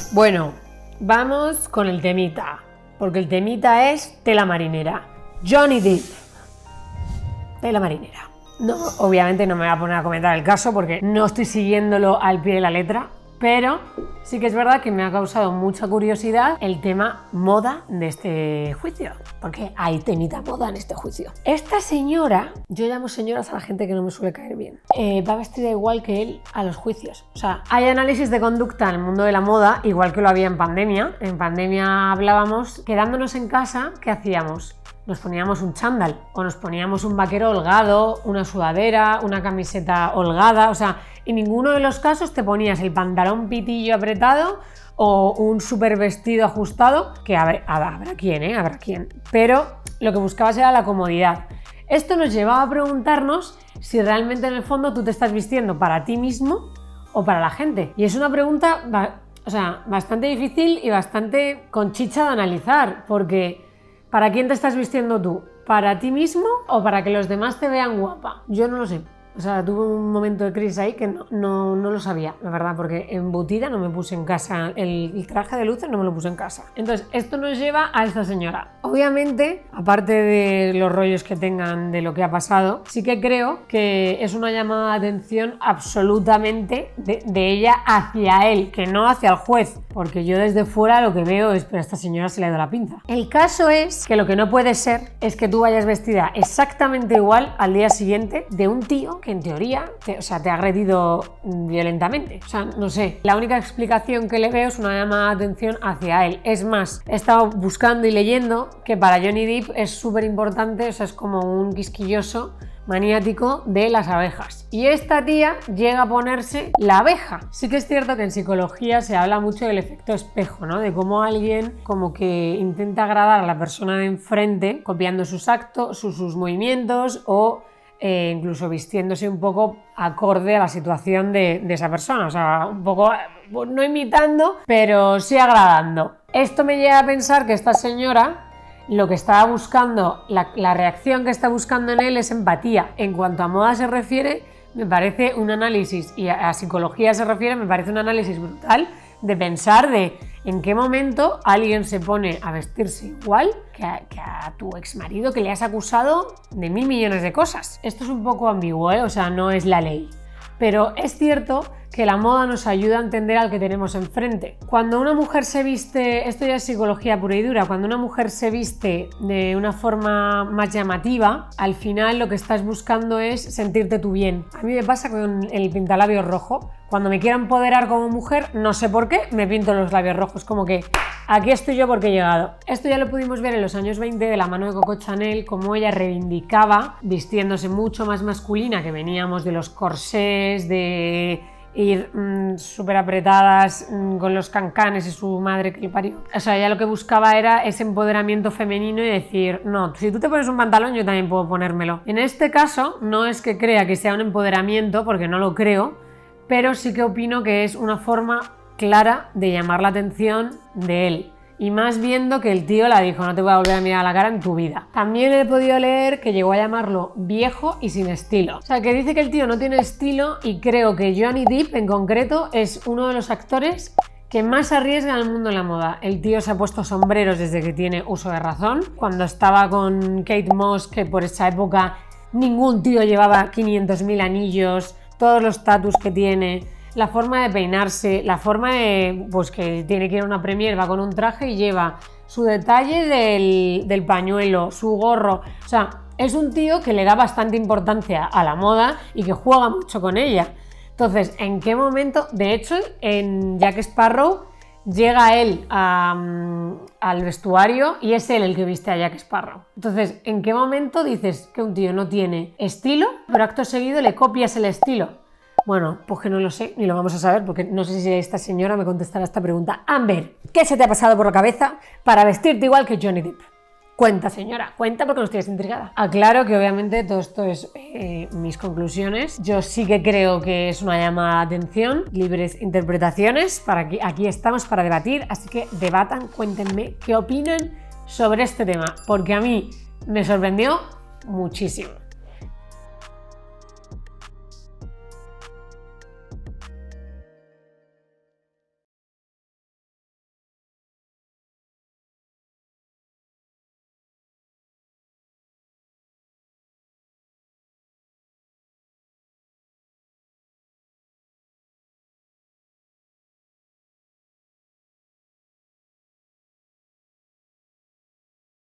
Bueno, vamos con el temita, porque el temita es tela marinera. Johnny Depp, tela marinera. No, obviamente no me voy a poner a comentar el caso porque no estoy siguiéndolo al pie de la letra, pero sí que es verdad que me ha causado mucha curiosidad el tema moda de este juicio, porque hay temita moda en este juicio. Esta señora, yo llamo señoras a la gente que no me suele caer bien, va vestida igual que él a los juicios. O sea, hay análisis de conducta en el mundo de la moda, igual que lo había en pandemia. En pandemia hablábamos, quedándonos en casa, ¿qué hacíamos? Nos poníamos un chándal o nos poníamos un vaquero holgado, una sudadera, una camiseta holgada, o sea, en ninguno de los casos te ponías el pantalón pitillo apretado o un súper vestido ajustado, que habrá quien, habrá quien, pero lo que buscabas era la comodidad. Esto nos llevaba a preguntarnos si realmente en el fondo tú te estás vistiendo para ti mismo o para la gente. Y es una pregunta bastante difícil y bastante con chicha de analizar, porque ¿para quién te estás vistiendo tú? ¿Para ti mismo o para que los demás te vean guapa? Yo no lo sé. O sea, tuve un momento de crisis ahí que no lo sabía, la verdad, porque embutida no me puse en casa, el traje de luces no me lo puse en casa. Entonces, esto nos lleva a esta señora. Obviamente, aparte de los rollos que tengan de lo que ha pasado, sí que creo que es una llamada de atención absolutamente de ella hacia él, que no hacia el juez, porque yo desde fuera lo que veo es, pero a esta señora se le ha ido la pinza. El caso es que lo que no puede ser es que tú vayas vestida exactamente igual al día siguiente de un tío que en teoría te ha agredido violentamente. O sea, no sé. La única explicación que le veo es una llamada de atención hacia él. Es más, he estado buscando y leyendo que para Johnny Depp es súper importante, o sea, es como un quisquilloso maniático de las abejas. Y esta tía llega a ponerse la abeja. Sí que es cierto que en psicología se habla mucho del efecto espejo, ¿no? De cómo alguien como que intenta agradar a la persona de enfrente copiando sus actos, sus movimientos o incluso vistiéndose un poco acorde a la situación de esa persona, o sea, un poco no imitando, pero sí agradando. Esto me lleva a pensar que esta señora lo que estaba buscando, la reacción que está buscando en él es empatía. En cuanto a moda se refiere, me parece un análisis, y a psicología se refiere, me parece un análisis brutal de pensar de en qué momento alguien se pone a vestirse igual que a tu exmarido que le has acusado de 1000 millones de cosas. Esto es un poco ambiguo, ¿eh? O sea, no es la ley. Pero es cierto que la moda nos ayuda a entender al que tenemos enfrente. Cuando una mujer se viste, esto ya es psicología pura y dura, cuando una mujer se viste de una forma más llamativa, al final lo que estás buscando es sentirte tú bien. A mí me pasa con el pintalabios rojo. Cuando me quiero empoderar como mujer, no sé por qué, me pinto los labios rojos, como que aquí estoy yo porque he llegado. Esto ya lo pudimos ver en los años 20 de la mano de Coco Chanel, cómo ella reivindicaba vistiéndose mucho más masculina, que veníamos de los corsés, de ir súper apretadas con los cancanes y su madre que le parió. O sea, ella lo que buscaba era ese empoderamiento femenino y decir, no, si tú te pones un pantalón yo también puedo ponérmelo. En este caso no es que crea que sea un empoderamiento, porque no lo creo, pero sí que opino que es una forma clara de llamar la atención de él. Y más viendo que el tío la dijo, no te voy a volver a mirar a la cara en tu vida. También he podido leer que llegó a llamarlo viejo y sin estilo. O sea, que dice que el tío no tiene estilo, y creo que Johnny Depp en concreto es uno de los actores que más arriesga en el mundo de la moda. El tío se ha puesto sombreros desde que tiene uso de razón. Cuando estaba con Kate Moss, que por esa época ningún tío llevaba 500.000 anillos, todos los tatus que tiene, la forma de peinarse, la forma de, pues que tiene que ir a una premiere, va con un traje y lleva su detalle del pañuelo, su gorro. O sea, es un tío que le da bastante importancia a la moda y que juega mucho con ella. Entonces, ¿en qué momento? De hecho, en Jack Sparrow llega él al vestuario y es él el que viste a Jack Sparrow. Entonces, ¿en qué momento dices que un tío no tiene estilo, pero acto seguido le copias el estilo? Bueno, pues que no lo sé, ni lo vamos a saber, porque no sé si esta señora me contestará esta pregunta. Amber, ¿qué se te ha pasado por la cabeza para vestirte igual que Johnny Depp? Cuenta, señora, cuenta, porque no estoy intrigada. Aclaro que obviamente todo esto es mis conclusiones. Yo sí que creo que es una llamada de atención, libres interpretaciones, aquí estamos para debatir, así que debatan, cuéntenme qué opinan sobre este tema, porque a mí me sorprendió muchísimo.